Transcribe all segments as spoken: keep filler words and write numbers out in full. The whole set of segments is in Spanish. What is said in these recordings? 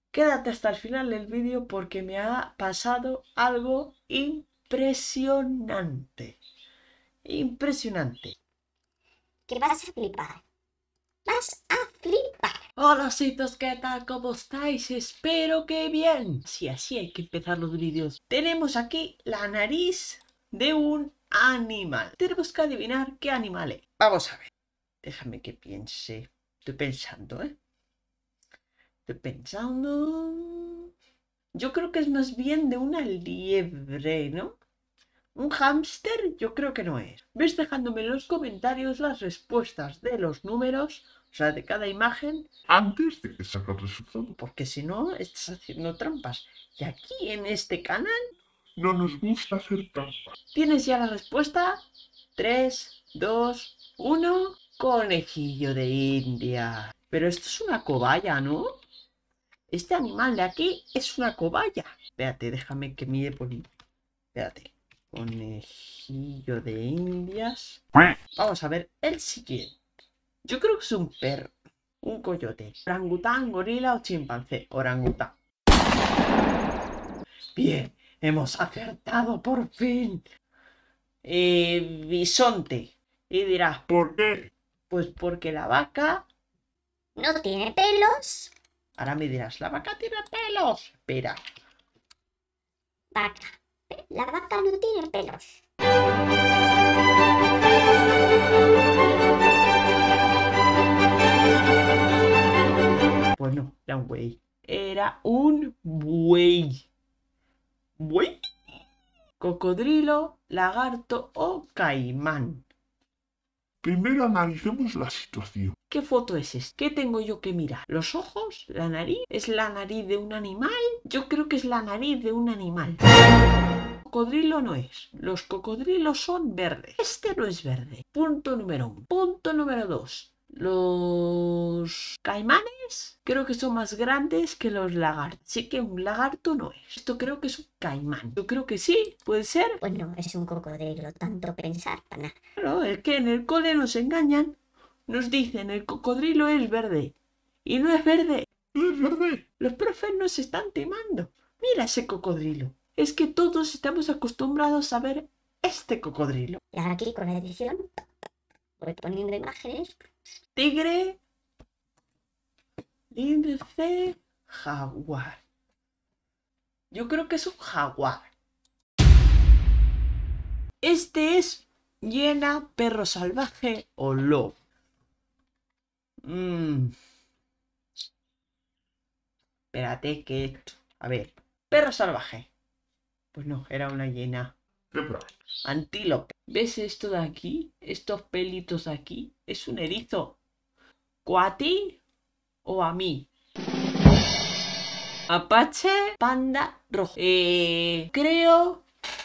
Quédate hasta el final del vídeo porque me ha pasado algo impresionante. Impresionante. Que vas a flipar. Vas a flipar. Hola, citos, ¿qué tal? ¿Cómo estáis? Espero que bien. Sí, así hay que empezar los vídeos. Tenemos aquí la nariz de un animal. Tenemos que adivinar qué animal es. Vamos a ver. Déjame que piense. Estoy pensando, ¿eh? Estoy pensando... Yo creo que es más bien de una liebre, ¿no? Un hámster yo creo que no es. Ves dejándome en los comentarios las respuestas de los números, o sea, de cada imagen, antes de que salga el resultado. porque si no, estás haciendo trampas. Y aquí en este canal... No nos gusta hacer trampas. ¿Tienes ya la respuesta? tres, dos, uno... Conejillo de India. Pero esto es una cobaya, ¿no? Este animal de aquí es una cobaya. Espérate, déjame que mire por... Espérate. Conejillo de Indias. Vamos a ver el siguiente. Yo creo que es un perro. Un coyote. Orangután, gorila o chimpancé. Orangután. Bien, hemos acertado por fin. Eh, bisonte. Y dirás, ¿Por qué? pues porque la vaca... No tiene pelos. Ahora me dirás, la vaca tiene pelos. Espera. Vaca. La vaca no tiene pelos. Pues no, era un buey. Era un buey. ¿Buey? Cocodrilo, lagarto o caimán. Primero analicemos la situación. ¿Qué foto es esta? ¿Qué tengo yo que mirar? ¿Los ojos? ¿La nariz? ¿Es la nariz de un animal? Yo creo que es la nariz de un animal. Cocodrilo no es. Los cocodrilos son verdes. Este no es verde. Punto número uno. Punto número dos. Los caimanes creo que son más grandes que los lagartos. Así que un lagarto no es. Esto creo que es un caimán. Yo creo que sí, puede ser. Pues no, es un cocodrilo. Tanto pensar para nada. Claro, es que en el cole nos engañan. Nos dicen el cocodrilo es verde. Y no es verde. ¿Es verde? Los profes nos están timando. Mira ese cocodrilo. Es que todos estamos acostumbrados a ver este cocodrilo. Y ahora aquí con la edición voy poniendo imágenes. Tigre, lince, jaguar. Yo creo que es un jaguar. Este es hiena, perro salvaje o lobo. Mm. Espérate que esto... A ver. Perro salvaje. Pues no, era una hiena. Cebra. Antílope. ¿Ves esto de aquí? Estos pelitos de aquí. Es un erizo. ¿O a ti o a mí? Apache, panda, rojo. Eh, creo...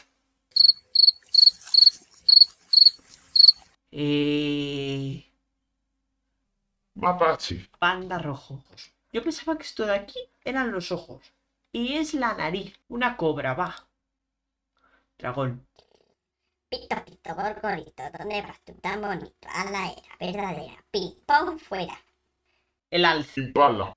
Eh... Mapache. Panda rojo. Yo pensaba que esto de aquí eran los ojos. Y es la nariz. Una cobra, va. Dragón. Pito, pito, gorgorito. ¿Dónde vas tú tan bonito? A la era verdadera. Ping pong fuera. El alce. Impala.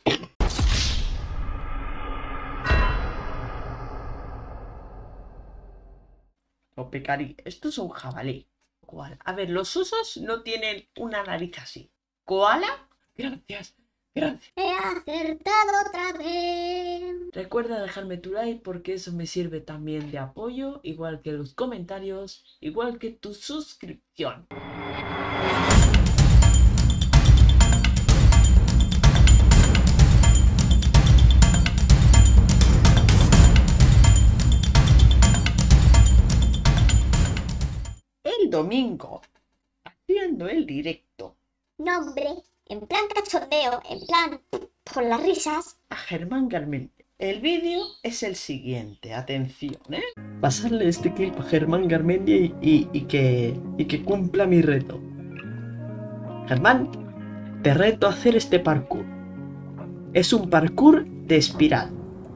O pecarí. Esto es un jabalí. ¿Cuál? A ver, los osos no tienen una nariz así. ¿Koala? Gracias. Gracias. He acertado otra vez. Recuerda dejarme tu like porque eso me sirve también de apoyo, igual que los comentarios, igual que tu suscripción. El domingo, haciendo el directo Nombre, en plan cachondeo, en plan por las risas. a Germán Garmendia. El vídeo es el siguiente, atención, ¿eh? Pasarle este clip a Germán Garmendia y, y, y, que, y que cumpla mi reto. Germán, te reto a hacer este parkour. Es un parkour de espiral.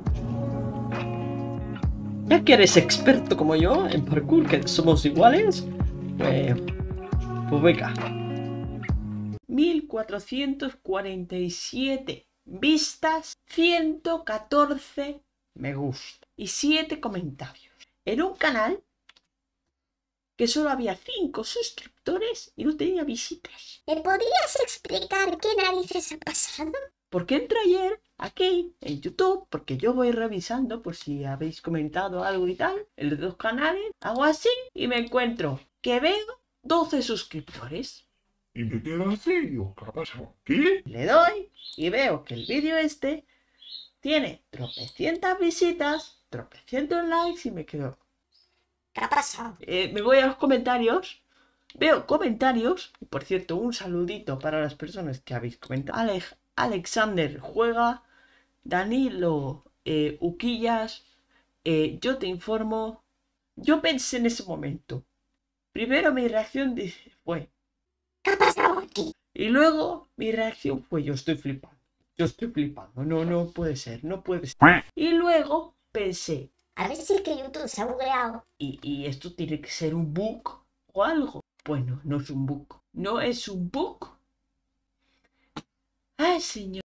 Ya que eres experto como yo en parkour, que somos iguales, pues, pues venga. mil cuatrocientos cuarenta y siete vistas, ciento catorce me gusta y siete comentarios. En un canal que solo había cinco suscriptores y no tenía visitas. ¿Me podrías explicar qué narices ha pasado? Porque entré ayer aquí en YouTube, porque yo voy revisando por si habéis comentado algo y tal, en los dos canales, hago así y me encuentro que veo doce suscriptores. Y me quedo así, digo, ¿qué ha pasado? ¿Qué? Le doy y veo que el vídeo este tiene tropecientas visitas, tropecientos likes y me quedo... ¿Qué ha pasado? Eh, me voy a los comentarios, veo comentarios, y por cierto, un saludito para las personas que habéis comentado. Alex, Alexander juega, Danilo eh, Uquillas, eh, yo te informo. Yo pensé en ese momento. Primero mi reacción dice, fue, ¿Qué ha pasado aquí? y luego mi reacción fue, yo estoy flipando, yo estoy flipando, no, no puede ser, no puede ser. Y luego pensé, A ver si es que YouTube se ha bugueado. y, y esto tiene que ser un bug o algo. Bueno, no es un bug, no es un bug. Ay, señor.